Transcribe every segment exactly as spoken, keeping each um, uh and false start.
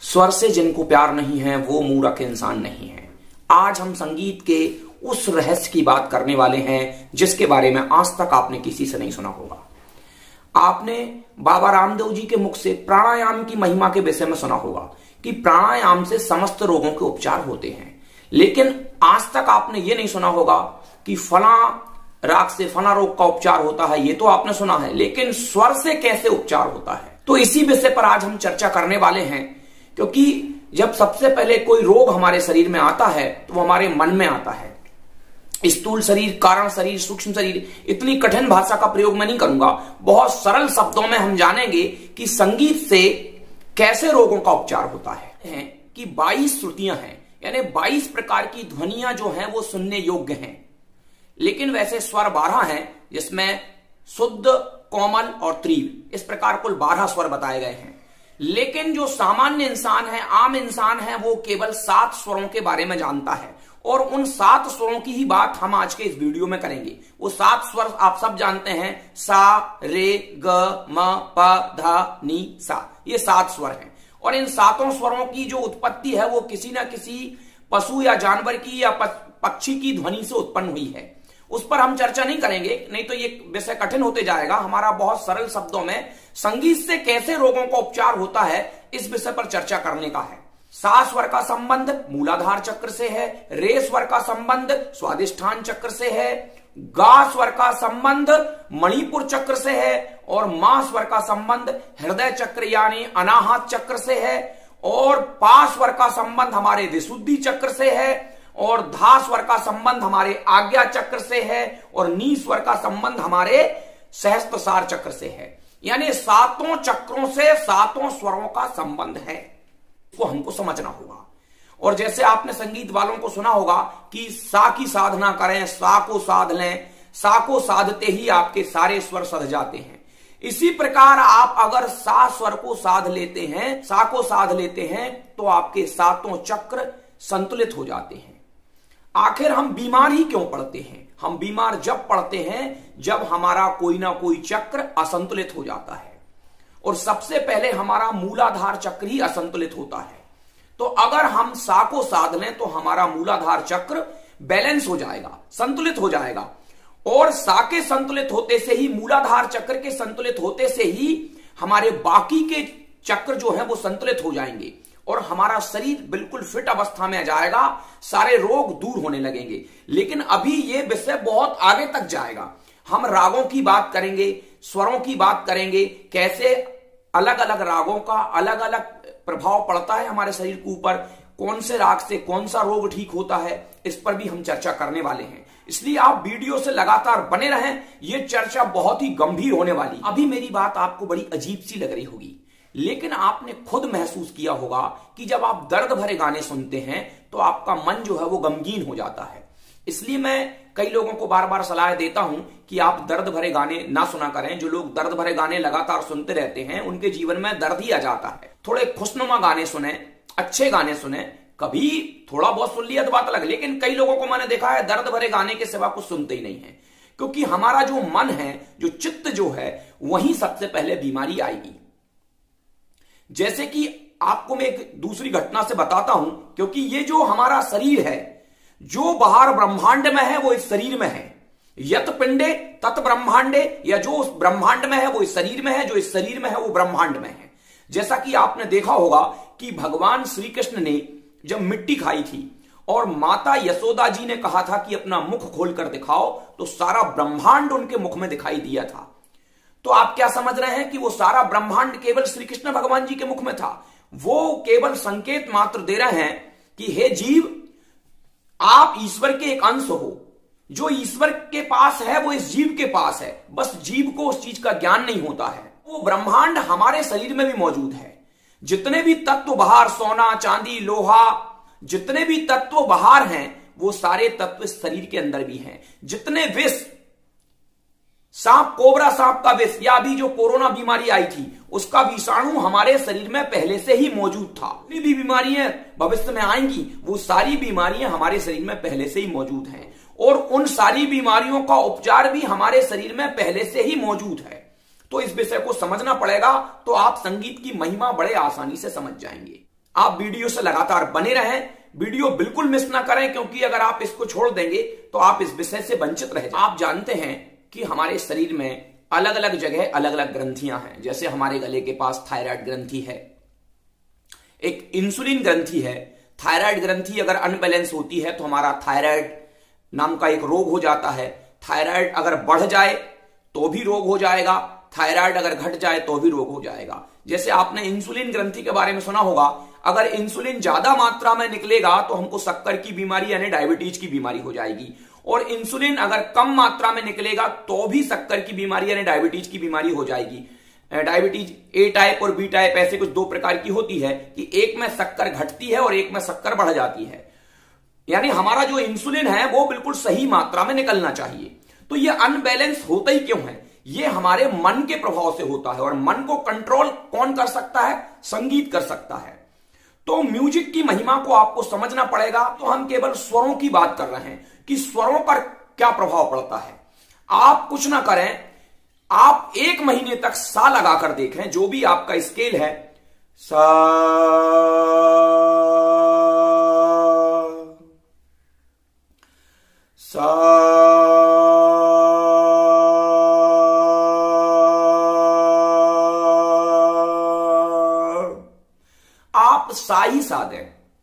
स्वर से जिनको प्यार नहीं है वो मूर्ख इंसान नहीं है। आज हम संगीत के उस रहस्य की बात करने वाले हैं जिसके बारे में आज तक आपने किसी से नहीं सुना होगा। आपने बाबा रामदेव जी के मुख से प्राणायाम की महिमा के विषय में सुना होगा कि प्राणायाम से समस्त रोगों के उपचार होते हैं, लेकिन आज तक आपने ये नहीं सुना होगा कि फला राग से फला रोग का उपचार होता है। ये तो आपने सुना है, लेकिन स्वर से कैसे उपचार होता है, तो इसी विषय पर आज हम चर्चा करने वाले हैं। क्योंकि जब सबसे पहले कोई रोग हमारे शरीर में आता है तो वो हमारे मन में आता है। स्थूल शरीर, कारण शरीर, सूक्ष्म शरीर, इतनी कठिन भाषा का प्रयोग मैं नहीं करूंगा। बहुत सरल शब्दों में हम जानेंगे कि संगीत से कैसे रोगों का उपचार होता है। कि बाईस श्रुतियां हैं, यानी बाईस प्रकार की ध्वनियां जो हैं वो सुनने योग्य हैं, लेकिन वैसे स्वर बारह हैं, जिसमें शुद्ध, कोमल और तीव्र, इस प्रकार कुल बारह स्वर बताए गए हैं। लेकिन जो सामान्य इंसान है, आम इंसान है, वो केवल सात स्वरों के बारे में जानता है और उन सात स्वरों की ही बात हम आज के इस वीडियो में करेंगे। वो सात स्वर आप सब जानते हैं, सा, रे, ग, म, प, ध, नी, सा, ये सात स्वर हैं। और इन सातों स्वरों की जो उत्पत्ति है वो किसी ना किसी पशु या जानवर की या पक्षी की ध्वनि से उत्पन्न हुई है। उस पर हम चर्चा नहीं करेंगे, नहीं तो ये विषय कठिन होते जाएगा। हमारा बहुत सरल शब्दों में संगीत से कैसे रोगों का उपचार होता है इस विषय पर चर्चा करने का है। सा स्वर का संबंध मूलाधार चक्र से है, रे स्वर का संबंध स्वादिष्ठान चक्र से है, गा स्वर का संबंध मणिपुर चक्र से है और मा स्वर का संबंध हृदय चक्र यानी अनाहत चक्र से है और पा स्वर का संबंध हमारे विशुद्धि चक्र से है और धा स्वर का संबंध हमारे आज्ञा चक्र से है और नी स्वर का संबंध हमारे सहस्त्रसार चक्र से है। यानी सातों चक्रों से सातों स्वरों का संबंध है, इसको हमको समझना होगा। और जैसे आपने संगीत वालों को सुना होगा कि सा की साधना करें, सा को साध लें, सा को साधते ही आपके सारे स्वर सध जाते हैं। इसी प्रकार आप अगर सा स्वर को साध लेते हैं, सा को साध लेते हैं, तो आपके सातों चक्र संतुलित हो जाते हैं। आखिर हम बीमार ही क्यों पड़ते हैं? हम बीमार जब पड़ते हैं जब हमारा कोई ना कोई चक्र असंतुलित हो जाता है, और सबसे पहले हमारा मूलाधार चक्र ही असंतुलित होता है। तो अगर हम सा को साध लें तो हमारा मूलाधार चक्र बैलेंस हो जाएगा, संतुलित हो जाएगा, और सा के संतुलित होते से ही, मूलाधार चक्र के संतुलित होते से ही हमारे बाकी के चक्र जो है वो संतुलित हो जाएंगे और हमारा शरीर बिल्कुल फिट अवस्था में आ जाएगा, सारे रोग दूर होने लगेंगे। लेकिन अभी ये विषय बहुत आगे तक जाएगा। हम रागों की बात करेंगे, स्वरों की बात करेंगे, कैसे अलग अलग रागों का अलग अलग प्रभाव पड़ता है हमारे शरीर के ऊपर, कौन से राग से कौन सा रोग ठीक होता है, इस पर भी हम चर्चा करने वाले हैं। इसलिए आप वीडियो से लगातार बने रहें, ये चर्चा बहुत ही गंभीर होने वाली। अभी मेरी बात आपको बड़ी अजीब सी लग रही होगी, लेकिन आपने खुद महसूस किया होगा कि जब आप दर्द भरे गाने सुनते हैं तो आपका मन जो है वो गमगीन हो जाता है। इसलिए मैं कई लोगों को बार बार सलाह देता हूं कि आप दर्द भरे गाने ना सुना करें। जो लोग दर्द भरे गाने लगातार सुनते रहते हैं उनके जीवन में दर्द ही आ जाता है। थोड़े खुशनुमा गाने सुने, अच्छे गाने सुने, कभी थोड़ा बहुत सुन लिया तो बात अलग, लेकिन कई लोगों को मैंने देखा है दर्द भरे गाने के सिवा कुछ सुनते ही नहीं है। क्योंकि हमारा जो मन है, जो चित्त जो है, वहीं सबसे पहले बीमारी आएगी। जैसे कि आपको मैं एक दूसरी घटना से बताता हूं, क्योंकि ये जो हमारा शरीर है, जो बाहर ब्रह्मांड में है वो इस शरीर में है। यत पिंडे तत् ब्रह्मांडे, या जो उस ब्रह्मांड में है वो इस शरीर में है, जो इस शरीर में है वो ब्रह्मांड में है। जैसा कि आपने देखा होगा कि भगवान श्री कृष्ण ने जब मिट्टी खाई थी और माता यशोदा जी ने कहा था कि अपना मुख खोलकर दिखाओ, तो सारा ब्रह्मांड उनके मुख में दिखाई दिया था। तो आप क्या समझ रहे हैं कि वो सारा ब्रह्मांड केवल श्री कृष्ण भगवान जी के मुख में था? वो केवल संकेत मात्र दे रहे हैं कि हे जीव, आप ईश्वर के एक अंश हो। जो ईश्वर के पास है वो इस जीव के पास है, बस जीव को उस चीज का ज्ञान नहीं होता है। वो ब्रह्मांड हमारे शरीर में भी मौजूद है। जितने भी तत्व बाहर, सोना, चांदी, लोहा, जितने भी तत्व बाहर हैं वो सारे तत्व इस शरीर के अंदर भी हैं। जितने विष, सांप, कोबरा सांप का विष, या अभी जो कोरोना बीमारी आई थी उसका विषाणु हमारे शरीर में पहले से ही मौजूद था। जितनी भी बीमारियां भविष्य में आएंगी वो सारी बीमारियां हमारे शरीर में पहले से ही मौजूद हैं, और उन सारी बीमारियों का उपचार भी हमारे शरीर में पहले से ही मौजूद है। तो इस विषय को समझना पड़ेगा, तो आप संगीत की महिमा बड़े आसानी से समझ जाएंगे। आप वीडियो से लगातार बने रहें, वीडियो बिल्कुल मिस ना करें, क्योंकि अगर आप इसको छोड़ देंगे तो आप इस विषय से वंचित रह जाएंगे। आप जानते हैं कि हमारे शरीर में अलग अलग जगह अलग अलग ग्रंथियां हैं। जैसे हमारे गले के पास थायराइड ग्रंथि है, एक इंसुलिन ग्रंथि है। थायराइड ग्रंथि अगर अनबैलेंस होती है तो हमारा थायराइड नाम का एक रोग हो जाता है। थायराइड अगर बढ़ जाए तो भी रोग हो जाएगा, थायराइड अगर घट जाए तो भी रोग हो जाएगा। जैसे आपने इंसुलिन ग्रंथि के बारे में सुना होगा, अगर इंसुलिन ज्यादा मात्रा में निकलेगा तो हमको शक्कर की बीमारी यानी डायबिटीज की बीमारी हो जाएगी, और इंसुलिन अगर कम मात्रा में निकलेगा तो भी शक्कर की बीमारी यानी डायबिटीज की बीमारी हो जाएगी। डायबिटीज ए टाइप और बी टाइप ऐसे कुछ दो प्रकार की होती है कि एक में शक्कर घटती है और एक में शक्कर बढ़ जाती है। यानी हमारा जो इंसुलिन है वो बिल्कुल सही मात्रा में निकलना चाहिए। तो ये अनबैलेंस होता ही क्यों है? ये हमारे मन के प्रभाव से होता है, और मन को कंट्रोल कौन कर सकता है? संगीत कर सकता है। तो म्यूजिक की महिमा को आपको समझना पड़ेगा। तो हम केवल स्वरों की बात कर रहे हैं कि स्वरों पर क्या प्रभाव पड़ता है। आप कुछ ना करें, आप एक महीने तक सा लगाकर देखें, जो भी आपका स्केल है, सा सा आप सा ही सा दें।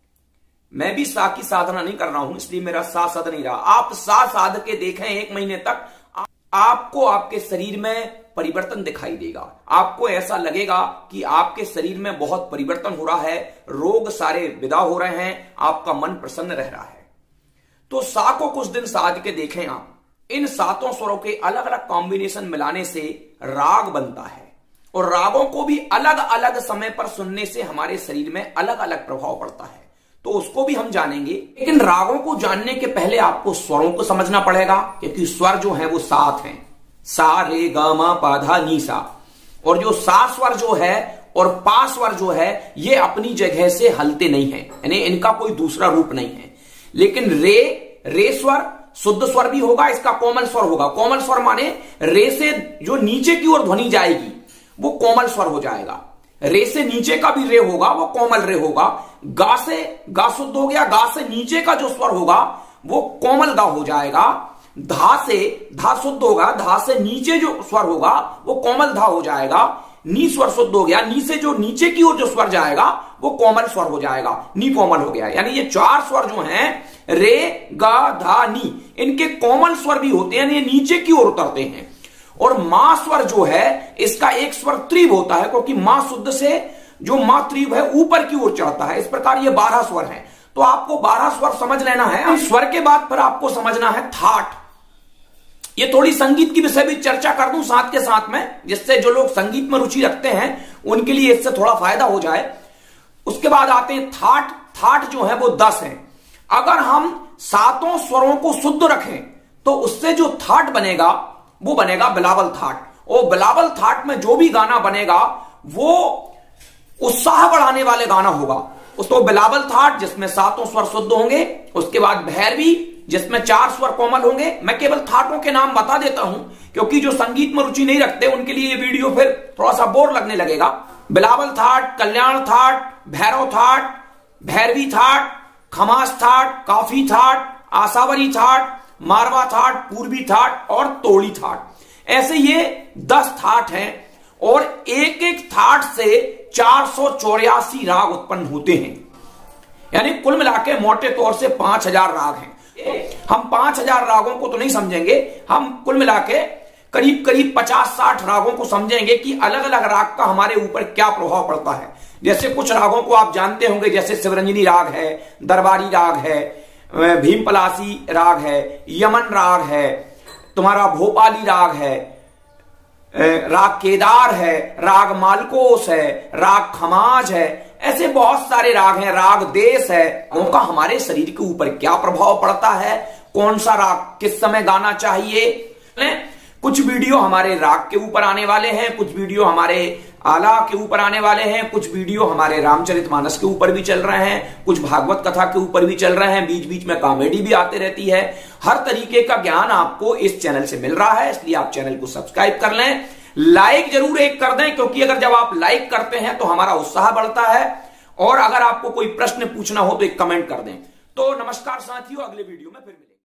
मैं भी सा की साधना नहीं कर रहा हूं, इसलिए मेरा सा सद नहीं रहा। आप सा साध के देखें एक महीने तक, आपको आपके शरीर में परिवर्तन दिखाई देगा। आपको ऐसा लगेगा कि आपके शरीर में बहुत परिवर्तन हो रहा है, रोग सारे विदा हो रहे हैं, आपका मन प्रसन्न रह रहा है। तो सा को कुछ दिन साध के देखें आप। इन सातों स्वरों के अलग अलग कॉम्बिनेशन मिलाने से राग बनता है, और रागों को भी अलग अलग समय पर सुनने से हमारे शरीर में अलग अलग प्रभाव पड़ता है। तो उसको भी हम जानेंगे, लेकिन रागों को जानने के पहले आपको स्वरों को समझना पड़ेगा, क्योंकि स्वर जो है वो सात हैं। सा रे ग म प ध नि सा। और जो सा स्वर जो है और पा स्वर जो है ये अपनी जगह से हलते नहीं है, यानी इनका कोई दूसरा रूप नहीं है। लेकिन रे रे स्वर शुद्ध स्वर भी होगा, इसका कोमल स्वर होगा। कोमल स्वर माने रे से जो नीचे की ओर ध्वनि जाएगी वो कोमल स्वर हो जाएगा। रे से नीचे का भी रे होगा वो कोमल रे होगा। गा से गा शुद्ध हो गया, गा से नीचे का जो स्वर होगा वो कोमल गा हो जाएगा। धा से धा शुद्ध होगा, धा से नीचे जो स्वर होगा वो कोमल धा हो जाएगा। नी स्वर शुद्ध हो गया, नी से जो नीचे की ओर जो स्वर जाएगा वो कोमल स्वर हो जाएगा, नी कोमल हो गया। यानी ये चार स्वर जो हैं रे गा धा नी, इनके कोमल स्वर भी होते हैं, ये नीचे की ओर उतरते हैं। और मा स्वर जो है इसका एक स्वर त्रिव होता है, क्योंकि मां शुद्ध से जो मां त्रिव है ऊपर की ओर चढ़ता है। इस प्रकार ये बारह स्वर हैं। तो आपको बारह स्वर समझ लेना है। स्वर के बाद पर आपको समझना है थाट। ये थोड़ी संगीत की विषय भी चर्चा कर दूं साथ के साथ में, जिससे जो लोग संगीत में रुचि रखते हैं उनके लिए इससे थोड़ा फायदा हो जाए। उसके बाद आते हैं थाट। थाट जो है वो दस है। अगर हम सातों स्वरों को शुद्ध रखें तो उससे जो थाट बनेगा वो बनेगा बिलावल थाट। और बिलावल थाट में जो भी गाना बनेगा वो उत्साह बढ़ाने वाले गाना होगा। उसको बिलावल थाट जिसमें सातों स्वर शुद्ध होंगे, उसके बाद भैरवी जिसमें चार स्वर कोमल होंगे। मैं केवल थाटों के नाम बता देता हूं, क्योंकि जो संगीत में रुचि नहीं रखते उनके लिए ये वीडियो फिर थोड़ा सा बोर लगने लगेगा। बिलावल थाट, कल्याण थाट, भैरव थाट, भैरवी थाट, खमास थाट, काफी थाट, आसावरी थाट, मारवा थाट, पूर्वी थाट और तोड़ी थाट। ऐसे ये दस थाट हैं, और एक एक थाट से चार सौ चौरासी राग उत्पन्न होते हैं। यानी कुल मिला के मोटे तौर से पांच हजार राग हैं। हम पांच हजार रागों को तो नहीं समझेंगे, हम कुल मिला के करीब करीब पचास साठ रागों को समझेंगे कि अलग अलग राग का हमारे ऊपर क्या प्रभाव पड़ता है। जैसे कुछ रागों को आप जानते होंगे, जैसे शिवरंजनी राग है, दरबारी राग है, भीमपलासी राग है, यमन राग है, तुम्हारा भोपाली राग है, राग केदार है, राग मालकोस है, राग खमाज है। ऐसे बहुत सारे राग हैं, राग देश है। उनका हमारे शरीर के ऊपर क्या प्रभाव पड़ता है, कौन सा राग किस समय गाना चाहिए। कुछ वीडियो हमारे राग के ऊपर आने वाले हैं, कुछ वीडियो हमारे आला के ऊपर आने वाले हैं, कुछ वीडियो हमारे रामचरितमानस के ऊपर भी चल रहे हैं, कुछ भागवत कथा के ऊपर भी चल रहे हैं, बीच बीच में कॉमेडी भी आते रहती है। हर तरीके का ज्ञान आपको इस चैनल से मिल रहा है, इसलिए आप चैनल को सब्सक्राइब कर लें। लाइक जरूर एक कर दें, क्योंकि अगर जब आप लाइक करते हैं तो हमारा उत्साह बढ़ता है और अगर आपको कोई प्रश्न पूछना हो तो एक कमेंट कर दें। तो नमस्कार साथियों, अगले वीडियो में फिर मिलेंगे।